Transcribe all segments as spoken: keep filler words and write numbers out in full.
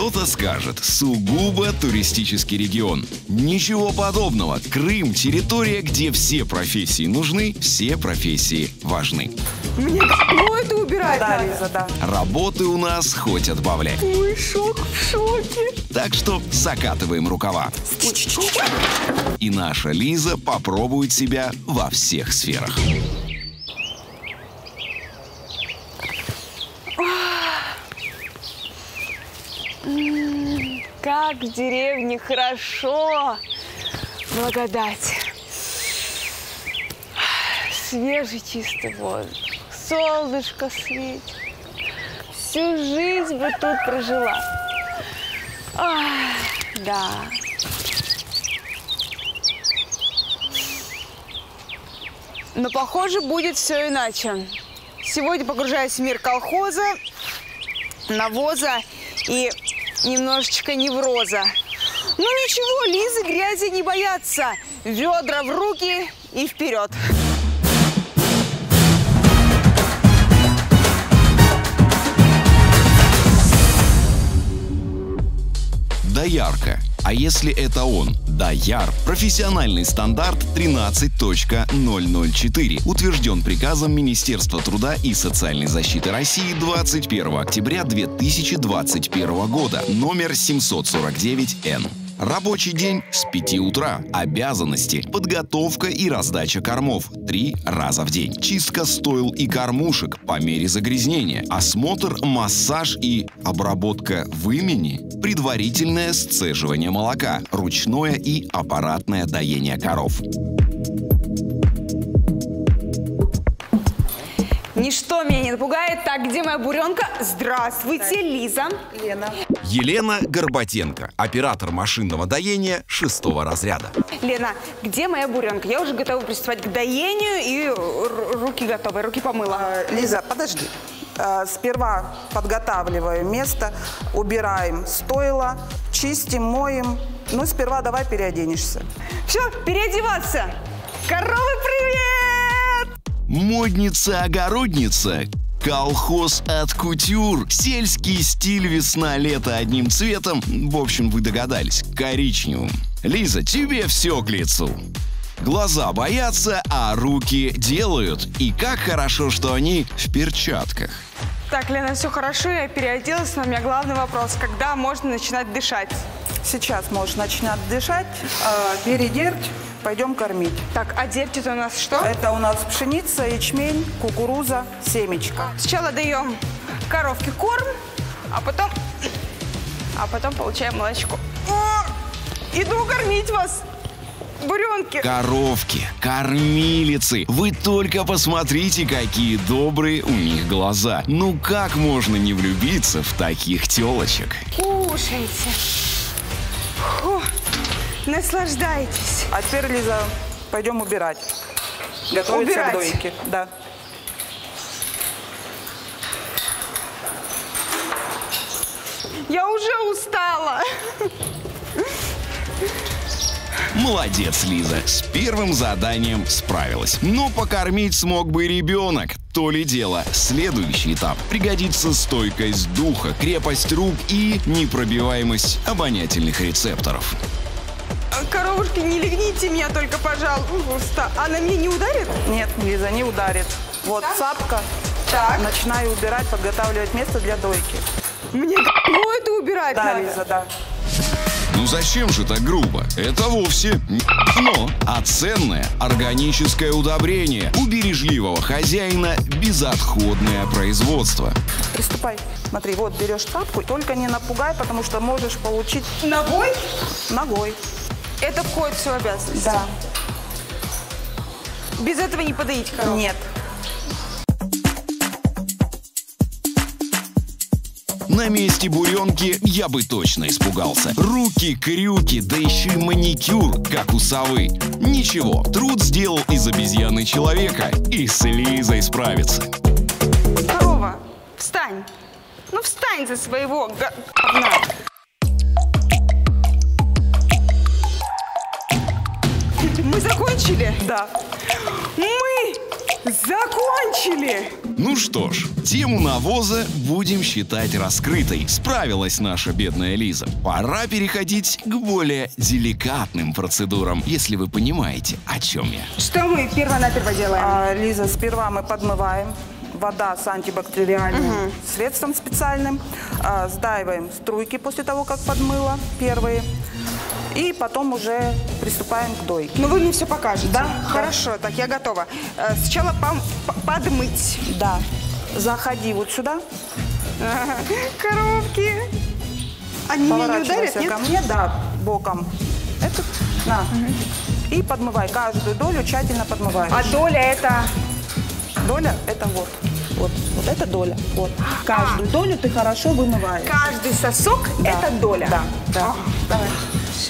Кто-то скажет, сугубо туристический регион. Ничего подобного. Крым – территория, где все профессии нужны, все профессии важны. Мне ну это убирать Да, надо. Лиза, да. Работы у нас хоть отбавляй. Ой, шок в шоке. Так что закатываем рукава. И наша Лиза попробует себя во всех сферах. Как в деревне хорошо. Благодать. Свежий чистый воздух. Солнышко светит. Всю жизнь бы тут прожила. Ах, да. Но, похоже, будет все иначе. Сегодня погружаюсь в мир колхоза, навоза и немножечко невроза. Ну ничего, Лизы грязи не боятся. Ведра в руки и вперед. Доярка. А если это он, дояр, профессиональный стандарт тринадцать точка ноль ноль четыре, утвержден приказом Министерства труда и социальной защиты России двадцать первого октября две тысячи двадцать первого года, номер семьсот сорок девять эн. Рабочий день с пяти утра. Обязанности: подготовка и раздача кормов три раза в день. Чистка стойл и кормушек по мере загрязнения. Осмотр, массаж и обработка вымени. Предварительное сцеживание молока. Ручное и аппаратное доение коров. Ничто меня не напугает. Так, где моя буренка? Здравствуйте, Лиза. Лена. Елена Горбатенко, оператор машинного доения шестого разряда. Лена, где моя буренка? Я уже готова приступать к доению и руки готовы, руки помыла. А, Лиза, подожди. А, сперва подготавливаем место, убираем стойло, чистим, моем. Ну, сперва давай переоденешься. Все, переодеваться. Коровы, привет! Модница-огородница. Колхоз от кутюр. Сельский стиль весна-лето одним цветом. В общем, вы догадались, коричневым. Лиза, тебе все к лицу. Глаза боятся, а руки делают. И как хорошо, что они в перчатках. Так, Лена, все хорошо, я переоделась, но у меня главный вопрос. Когда можно начинать дышать? Сейчас можешь начинать дышать, а, передерть, пойдем кормить. Так, а дерть это у нас что? Это у нас пшеница, ячмень, кукуруза, семечко. Сначала даем коровке корм, а потом, а потом получаем молочко. О, иду кормить вас, буренки. Коровки, кормилицы. Вы только посмотрите, какие добрые у них глаза. Ну как можно не влюбиться в таких телочек? Кушайте. Фу, наслаждайтесь. А теперь, Лиза, пойдем убирать. Готовиться Убирать? к дойке. Да. Я уже устала. Молодец, Лиза. С первым заданием справилась. Но покормить смог бы и ребенок. То ли дело. Следующий этап. Пригодится стойкость духа, крепость рук и непробиваемость обонятельных рецепторов. Коровушки, не легните меня только, пожалуйста. Она меня не ударит? Нет, Лиза, не ударит. Вот цапка. Так. Начинаю убирать, подготавливать место для дойки. Мне ну это убирать Да, надо. Лиза, да. Ну зачем же так грубо? Это вовсе не но, а ценное органическое удобрение у бережливого хозяина безотходное производство. Приступай. Смотри, вот берешь цапку, только не напугай, потому что можешь получить Ногой? ногой. Это входит в свою обязанность? Да. Без этого не подоить корову? Нет. На месте буренки я бы точно испугался. Руки, крюки, да еще и маникюр, как у совы. Ничего, труд сделал из обезьяны человека, и с Лизой справится. Корова, встань. Ну встань за своего говна. Мы закончили? Да. Мы закончили! Ну что ж, тему навоза будем считать раскрытой. Справилась наша бедная Лиза. Пора переходить к более деликатным процедурам, если вы понимаете, о чем я. Что мы перво-наперво делаем? А, Лиза, сперва мы подмываем. Вода с антибактериальным угу. средством специальным. А, сдаиваем струйки после того, как подмыла первые. И потом уже приступаем к дойке. Ну вы мне все покажете. Да. Хорошо, да. Так, я готова. Сначала пом подмыть. Да. Заходи вот сюда. Ага. Коровки. Они меня не ударят, нет? Ко мне, да, боком. Это, на. Угу. И подмывай. Каждую долю тщательно подмываешь. А доля это? Доля это вот. Вот, вот это доля. Вот. Каждую а. долю ты хорошо вымываешь. Каждый сосок да. это доля. Да, да. А. Давай. Все.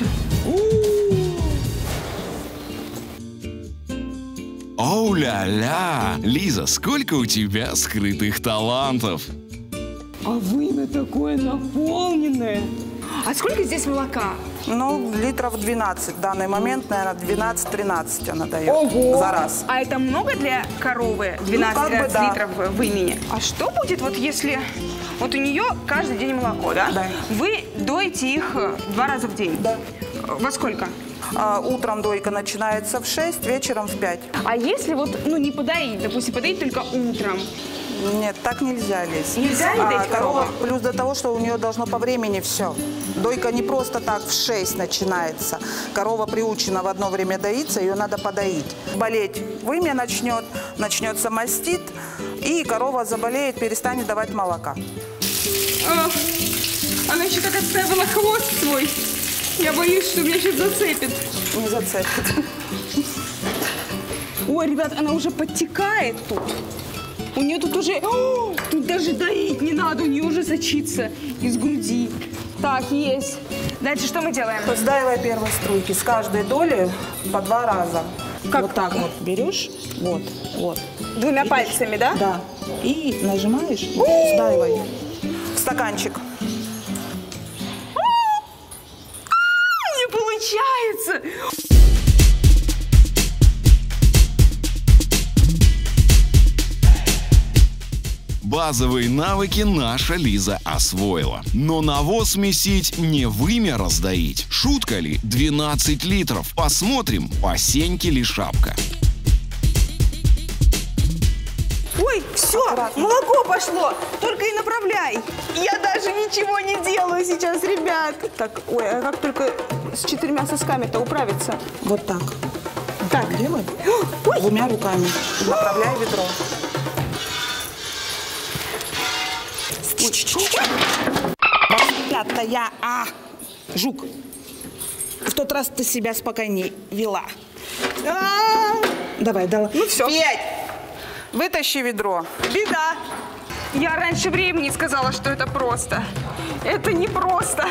Оу-ля-ля! Лиза, сколько у тебя скрытых талантов! А вымя такое наполненное! А сколько здесь молока? Ну, литров двенадцать. В данный момент, наверное, двенадцать-тринадцать она дает. Ого! За раз. А это много для коровы? двенадцать ну, как бы, да. литров вымени. А что будет, вот если... Вот у нее каждый день молоко, да? Да. Вы доите их два раза в день? Да. Во сколько? А, утром дойка начинается в шесть, вечером в пять. А если вот, ну, не подоить, допустим, подоить только утром? Нет, так нельзя, Лиз. Нельзя ли доить а, корова? Плюс до того, что у нее должно по времени все. Дойка не просто так в шесть начинается. Корова приучена в одно время доиться, ее надо подоить. Болеть вымя начнет, начнется мастит, и корова заболеет, перестанет давать молока. А, она еще так отставила хвост свой. Я боюсь, что меня сейчас зацепит. Не зацепит. Ой, ребят, она уже подтекает тут. У нее тут уже... О, тут даже доить не надо, у нее уже сочится из груди. Так, есть. Дальше что мы делаем? Сдаивай первые струйки. С каждой доли по два раза. Как? Вот так вот берешь. Вот, вот. Двумя и пальцами, да? Да. И нажимаешь, сдаивай. В стаканчик. Не получается! Базовые навыки наша Лиза освоила. Но навоз месить не вымя раздоить. Шутка ли? двенадцать литров. Посмотрим, по сеньке ли шапка. Ой, все, аккуратно. Молоко пошло. Только и направляй. Я даже ничего не делаю сейчас, ребят. Так, ой, а как только с четырьмя сосками-то управиться? Вот так. Так, делай. Ой. Двумя руками. Направляй ведро. Пятая, а, жук. В тот раз ты себя спокойнее вела. А -а -а. Давай, давай. Ну все. Петь, вытащи ведро. Беда. Я раньше времени сказала, что это просто. Это не просто.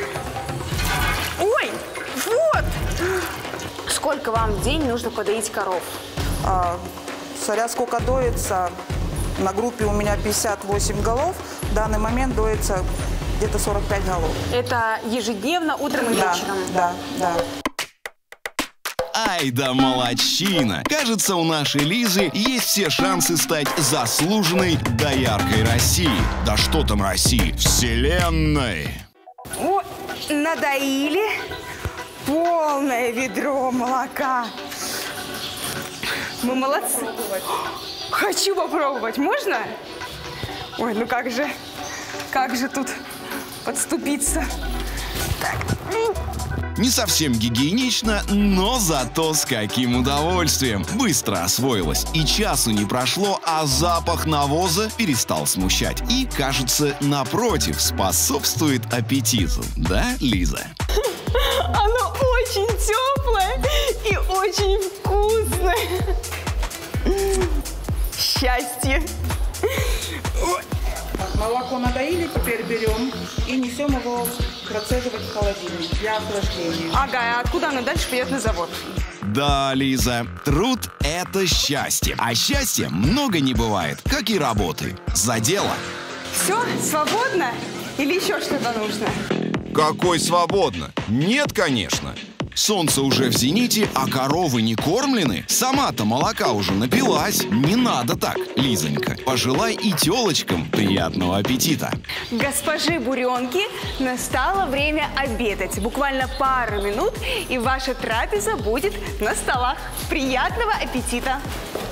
Ой, вот. Сколько вам в день нужно подоить коров? А, смотря сколько доится. На группе у меня пятьдесят восемь голов. В данный момент доится где-то сорок пять голов. Это ежедневно, утром и да, вечером? Да, да. Ай да молодчина! Кажется, у нашей Лизы есть все шансы стать заслуженной дояркой России. Да что там России? Вселенной! О, надоили. Полное ведро молока. Мы молодцы. Хочу попробовать. Можно? Ой, ну как же, как же тут подступиться? Так. Не совсем гигиенично, но зато с каким удовольствием. Быстро освоилась. И часу не прошло, а запах навоза перестал смущать. И, кажется, напротив, способствует аппетиту. Да, Лиза? Оно очень теплое и очень вкусное. Счастье. Молоко надоили, теперь берем и несем его процеживать в холодильник для охлаждения. Ага, а откуда оно дальше пойдет на завод? Да, Лиза, труд – это счастье. А счастья много не бывает, как и работы. За дело. Все, свободно? Или еще что-то нужно? Какой свободно? Нет, конечно. Солнце уже в зените, а коровы не кормлены? Сама-то молока уже напилась. Не надо так, Лизонька. Пожелай и телочкам приятного аппетита. Госпожи буренки, настало время обедать. Буквально пару минут, и ваша трапеза будет на столах. Приятного аппетита!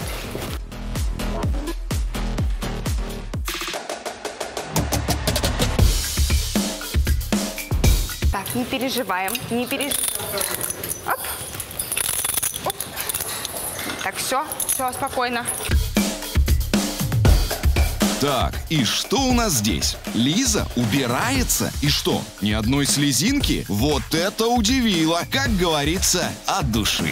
Так, не переживаем, не переживаем. Оп. Оп. Так, все, все, спокойно. Так, и что у нас здесь? Лиза убирается? И что, ни одной слезинки? Вот это удивило! Как говорится, от души.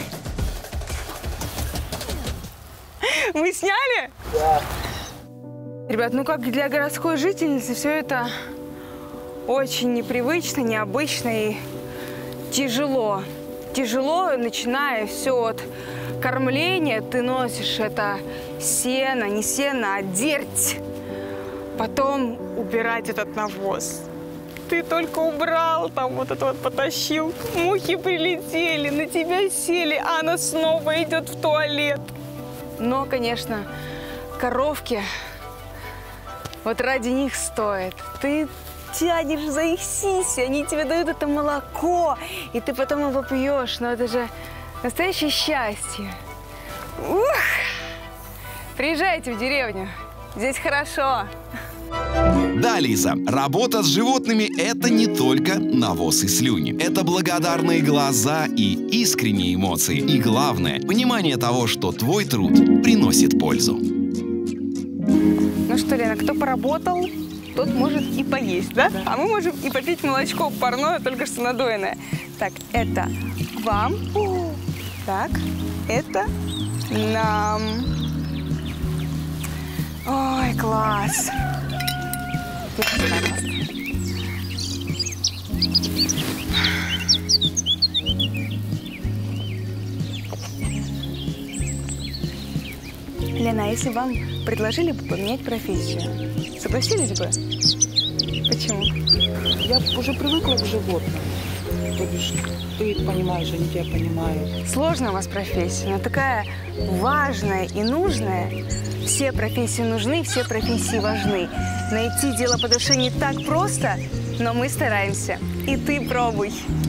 Вы сняли? Да. Ребят, ну как для городской жительницы все это очень непривычно, необычно и тяжело. Тяжело, начиная все от кормления. Ты носишь это сено, не сено, а дерть. Потом убирать этот навоз. Ты только убрал, там вот это вот потащил. Мухи прилетели, на тебя сели, а она снова идет в туалет. Но, конечно, коровки, вот ради них стоит. Ты тянешь за их сиси, они тебе дают это молоко, и ты потом его пьешь. Но это же настоящее счастье. Ух! Приезжайте в деревню, здесь хорошо. Да, Лиза, работа с животными – это не только навоз и слюни. Это благодарные глаза и искренние эмоции. И главное – понимание того, что твой труд приносит пользу. Ну что, Лена, кто поработал, тот может и поесть, да? Да. А мы можем и попить молочко парное, только что надоенное. Так, это вам. Так, это нам. Ой, класс. Лена, а если вам предложили бы поменять профессию, согласились бы? Почему? Я уже привыкла к животным. То бишь, ты их понимаешь, они тебя понимают. Сложная у вас профессия, но такая важная и нужная. Все профессии нужны, все профессии важны. Найти дело по душе не так просто, но мы стараемся. И ты пробуй.